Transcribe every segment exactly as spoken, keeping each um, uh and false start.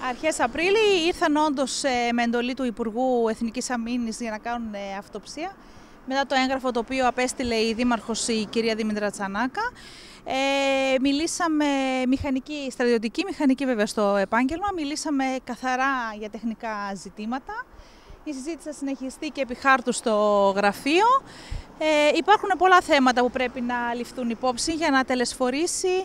Αρχές Απρίλη ήρθαν όντως με εντολή του Υπουργού Εθνικής Αμήνης για να κάνουν αυτοψία. Μετά το έγγραφο το οποίο απέστειλε η Δήμαρχος η κυρία Δήμητρα Τσανάκα. Ε, μιλήσαμε μηχανική, στρατιωτική μηχανική βέβαια στο επάγγελμα, μιλήσαμε καθαρά για τεχνικά ζητήματα. Η συζήτηση θα συνεχιστεί και επί χάρτου στο γραφείο. Ε, υπάρχουν πολλά θέματα που πρέπει να ληφθούν υπόψη για να τελεσφορήσει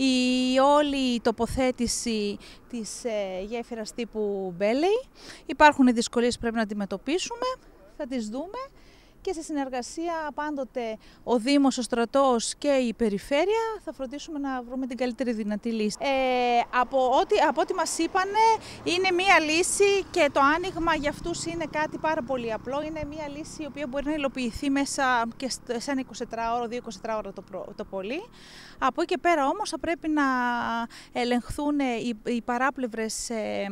η όλη τοποθέτηση της ε, γέφυρας τύπου Μπέλεϊ. Υπάρχουν δυσκολίες που πρέπει να αντιμετωπίσουμε, θα τις δούμε. Και σε συνεργασία πάντοτε ο Δήμος, ο Στρατός και η Περιφέρεια θα φροντίσουμε να βρούμε την καλύτερη δυνατή λύση. Ε, από, ό,τι, από ό,τι μας είπανε είναι μία λύση και το άνοιγμα για αυτούς είναι κάτι πάρα πολύ απλό. Είναι μία λύση η οποία μπορεί να υλοποιηθεί μέσα και σε ένα εικοσιτετράωρο, δύο εικοσιτετράωρα το, το πολύ. Από εκεί και πέρα όμως θα πρέπει να ελεγχθούν οι, οι παράπλευρες, ε,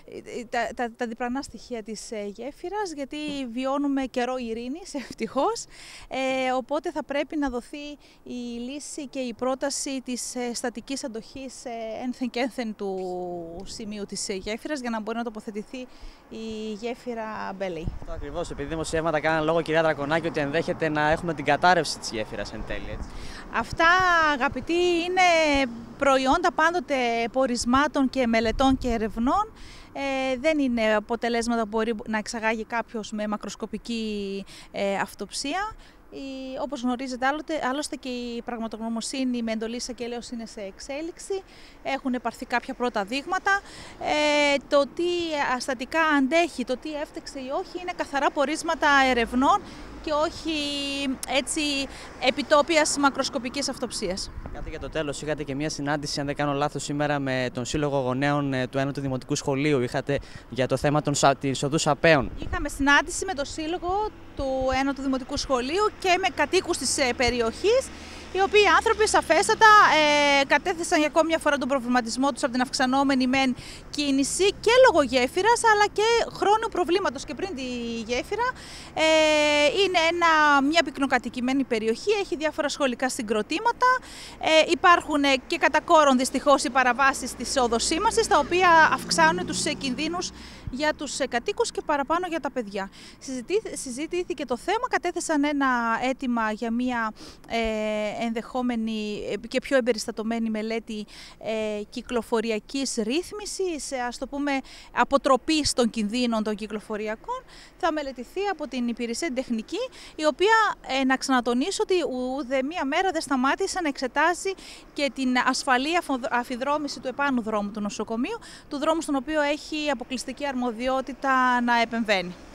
τα, τα, τα διπλανά στοιχεία της γέφυρας, γιατί βιώνουμε καιρό ειρήνης. Ευτυχώς, ε, οπότε θα πρέπει να δοθεί η λύση και η πρόταση της ε, στατικής αντοχής ε, ένθεν και ένθεν του σημείου της ε, γέφυρας για να μπορεί να τοποθετηθεί η γέφυρα Μπέλεϊ. Αυτό ακριβώς, επειδή δημοσιεύματα κάναν λόγο, κυρία Δρακονάκη, ότι ενδέχεται να έχουμε την κατάρρευση της γέφυρας εν τέλει. Έτσι. Αυτά, αγαπητοί, είναι προϊόντα πάντοτε πορισμάτων και μελετών και ερευνών. Ε, δεν είναι αποτελέσματα που μπορεί να εξαγάγει κάποιος με μακροσκοπική ε, αυτοψία. Η, όπως γνωρίζετε άλλωστε, άλλωστε και η πραγματογνωμοσύνη με εντολή εισαγγελέως είναι σε εξέλιξη. Έχουν πάρθει κάποια πρώτα δείγματα. Ε, το τι αστατικά αντέχει, το τι έφτεξε ή όχι είναι καθαρά πορίσματα ερευνών και όχι έτσι επιτόπιας μακροσκοπικής αυτοψίας. Κάτι για το τέλος, είχατε και μια συνάντηση, αν δεν κάνω λάθος, σήμερα με τον Σύλλογο Γονέων του Ένωτου Δημοτικού Σχολείου. Είχατε για το θέμα της οδού Απέων. Είχαμε συνάντηση με τον Σύλλογο του Ένωτου Δημοτικού Σχολείου και με κατοίκους της περιοχής, οι οποίοι άνθρωποι σαφέστατα ε, κατέθεσαν για ακόμη μια φορά τον προβληματισμό τους από την αυξανόμενη μεν κίνηση και λόγω γέφυρας αλλά και χρόνου προβλήματος και πριν τη γέφυρα. Ε, είναι ένα, μια πυκνοκατοικημένη περιοχή, έχει διάφορα σχολικά συγκροτήματα, ε, υπάρχουν και κατά κόρον δυστυχώς οι παραβάσεις της οδοσήμασης, τα οποία αυξάνουν τους κινδύνους για τους κατοίκους και παραπάνω για τα παιδιά. Συζητήθηκε το θέμα, κατέθεσαν ένα αίτημα για μια ε, ενδεχόμενη και πιο εμπεριστατωμένη μελέτη ε, κυκλοφοριακής ρύθμισης, ας το πούμε αποτροπής των κινδύνων των κυκλοφοριακών. Θα μελετηθεί από την υπηρεσία τεχνική, η οποία ε, να ξανατονίσω ότι ούτε μία μέρα δεν σταμάτησε να εξετάζει και την ασφαλή αφιδρόμηση του επάνω δρόμου του νοσοκομείου, του δρόμου στον οποίο έχει αποκλειστική αρμοδιότητα να επεμβαίνει.